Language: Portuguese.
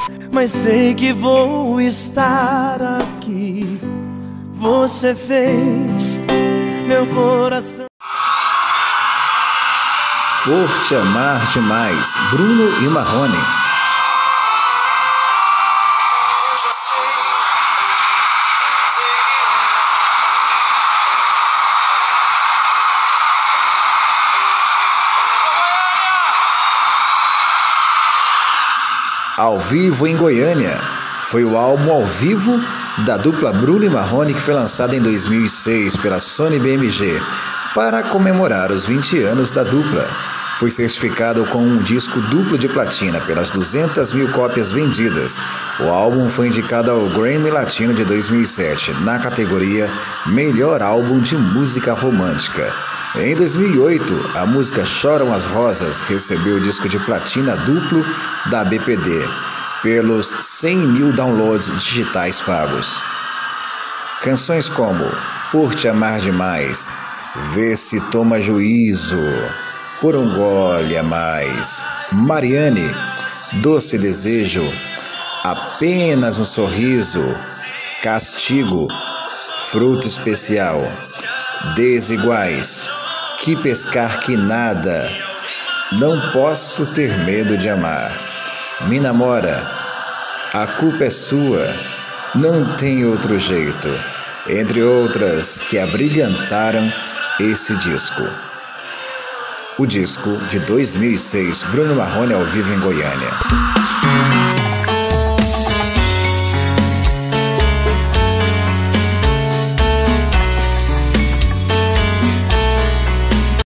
mas sei que vou estar aqui. Você fez meu coração. Por Te Amar Demais, Bruno e Marrone. Eu já sei. Ao Vivo em Goiânia. Foi o álbum ao vivo da dupla Bruno e Marrone que foi lançado em 2006 pela Sony BMG para comemorar os 20 anos da dupla. Foi certificado com um disco duplo de platina pelas 200 mil cópias vendidas. O álbum foi indicado ao Grammy Latino de 2007 na categoria Melhor Álbum de Música Romântica. Em 2008, a música Choram as Rosas recebeu o disco de platina duplo da BPD pelos 100 mil downloads digitais pagos. Canções como Por Te Amar Demais, Vê Se Toma Juízo, Por um Gole a Mais, Mariane, Doce Desejo, Apenas um Sorriso, Castigo, Fruto Especial, Desiguais, Que Pescar Que Nada, Não Posso Ter Medo de Amar, Me Namora, A Culpa é Sua, Não Tem Outro Jeito, entre outras que abrilhantaram esse disco. O disco de 2006, Bruno Marrone ao vivo em Goiânia.